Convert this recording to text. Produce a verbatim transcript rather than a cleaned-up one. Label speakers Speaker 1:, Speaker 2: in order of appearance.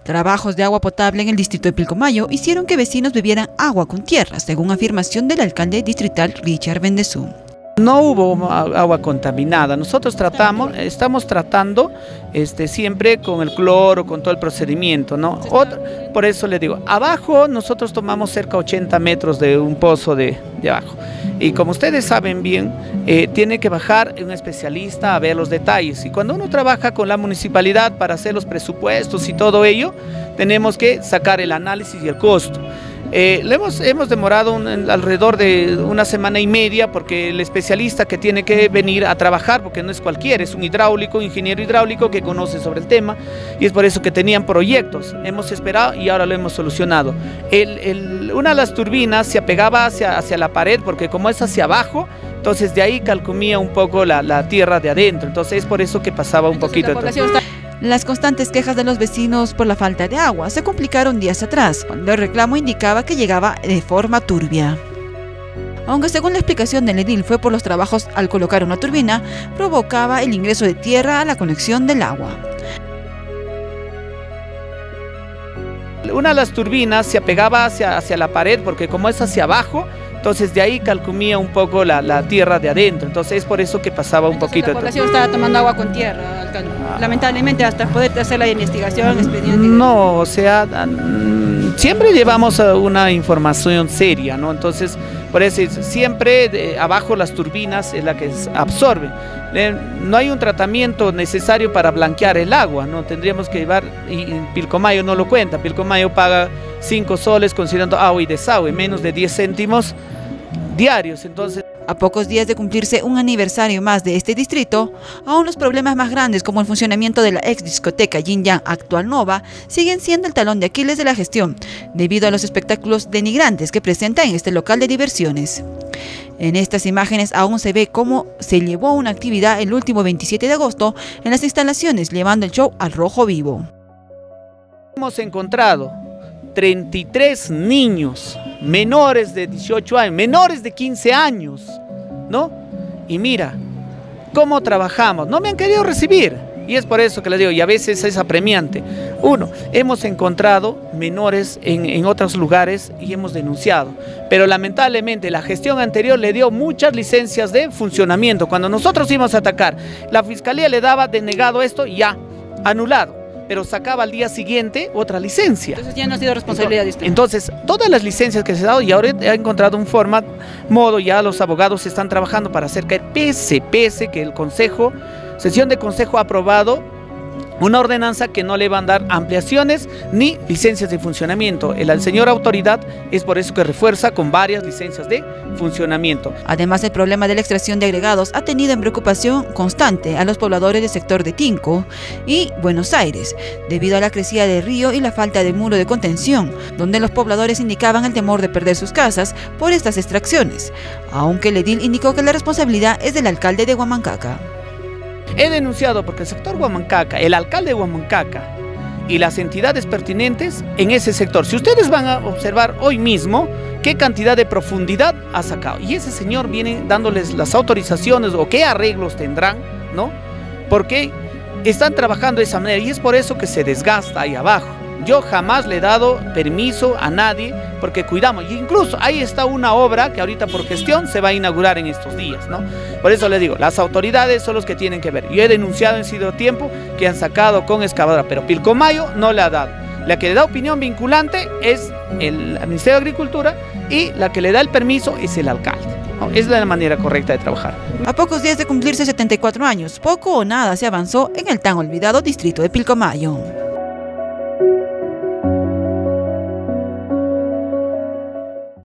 Speaker 1: Trabajos de agua potable en el distrito de Pilcomayo hicieron que vecinos bebieran agua con tierra, según afirmación del alcalde distrital Richard Bendezú.
Speaker 2: No hubo agua contaminada. Nosotros tratamos, estamos tratando este, siempre con el cloro, con todo el procedimiento, ¿no? Otro, por eso le digo, abajo nosotros tomamos cerca de ochenta metros de un pozo de, de abajo. Y como ustedes saben bien, eh, tiene que bajar un especialista a ver los detalles. Y cuando uno trabaja con la municipalidad para hacer los presupuestos y todo ello, tenemos que sacar el análisis y el costo. Eh, le hemos, hemos demorado un, alrededor de una semana y media porque el especialista que tiene que venir a trabajar, porque no es cualquiera, es un hidráulico, ingeniero hidráulico que conoce sobre el tema, y es por eso que tenían proyectos. Hemos esperado y ahora lo hemos solucionado. El, el, una de las turbinas se apegaba hacia, hacia la pared porque como es hacia abajo, entonces de ahí calcumía un poco la, la tierra de adentro, entonces es por eso que pasaba un
Speaker 1: entonces,
Speaker 2: poquito.
Speaker 1: Las constantes quejas de los vecinos por la falta de agua se complicaron días atrás, cuando el reclamo indicaba que llegaba de forma turbia. Aunque según la explicación del edil fue por los trabajos al colocar una turbina, provocaba el ingreso de tierra a la conexión del agua.
Speaker 2: Una de las turbinas se apegaba hacia, hacia la pared porque como es hacia abajo, entonces de ahí calcumía un poco la, la tierra de adentro, entonces es por eso que pasaba un entonces poquito.
Speaker 3: La población estaba tomando agua con tierra, alcalde. Lamentablemente hasta poder hacer la investigación, expediente.
Speaker 2: No, o sea, siempre llevamos una información seria, ¿no? Entonces, por eso siempre de, abajo las turbinas es la que absorbe. No hay un tratamiento necesario para blanquear el agua, ¿no? Tendríamos que llevar, y Pilcomayo no lo cuenta, Pilcomayo paga cinco soles considerando agua y desagüe, menos de diez céntimos diarios, entonces...
Speaker 1: A pocos días de cumplirse un aniversario más de este distrito, aún los problemas más grandes como el funcionamiento de la ex discoteca Yin Yang actual Nova siguen siendo el talón de Aquiles de la gestión, debido a los espectáculos denigrantes que presenta en este local de diversiones. En estas imágenes aún se ve cómo se llevó una actividad el último veintisiete de agosto en las instalaciones, llevando el show al rojo vivo.
Speaker 2: Hemos encontrado treinta y tres niños menores de dieciocho años, menores de quince años, ¿no? Y mira, cómo trabajamos, no me han querido recibir, y es por eso que les digo, y a veces es apremiante. Uno, hemos encontrado menores en, en otros lugares y hemos denunciado, pero lamentablemente la gestión anterior le dio muchas licencias de funcionamiento. Cuando nosotros íbamos a atacar, la fiscalía le daba denegado esto y ya, anulado, pero sacaba al día siguiente otra licencia.
Speaker 3: Entonces ya no ha sido responsabilidad de usted.
Speaker 2: Entonces, todas las licencias que se han dado, y ahora he encontrado un forma, modo, ya los abogados están trabajando para hacer caer, pese, pese que el consejo, sesión de consejo ha aprobado una ordenanza que no le van a dar ampliaciones ni licencias de funcionamiento. El, el señor autoridad es por eso que refuerza con varias licencias de funcionamiento.
Speaker 1: Además, el problema de la extracción de agregados ha tenido en preocupación constante a los pobladores del sector de Tinco y Buenos Aires, debido a la crecida del río y la falta de muro de contención, donde los pobladores indicaban el temor de perder sus casas por estas extracciones, aunque el edil indicó que la responsabilidad es del alcalde de Huamancaca.
Speaker 2: He denunciado porque el sector Huamancaca, el alcalde de Huamancaca y las entidades pertinentes en ese sector, si ustedes van a observar hoy mismo qué cantidad de profundidad ha sacado, y ese señor viene dándoles las autorizaciones o qué arreglos tendrán, ¿no? Porque están trabajando de esa manera y es por eso que se desgasta ahí abajo. Yo jamás le he dado permiso a nadie porque cuidamos, y incluso ahí está una obra que ahorita por gestión se va a inaugurar en estos días, ¿no? Por eso le digo, las autoridades son los que tienen que ver. Yo he denunciado en sido tiempo que han sacado con excavadora, pero Pilcomayo no le ha dado. La que le da opinión vinculante es el Ministerio de Agricultura y la que le da el permiso es el alcalde, ¿no? Es la manera correcta de trabajar.
Speaker 1: A pocos días de cumplirse setenta y cuatro años, poco o nada se avanzó en el tan olvidado distrito de Pilcomayo.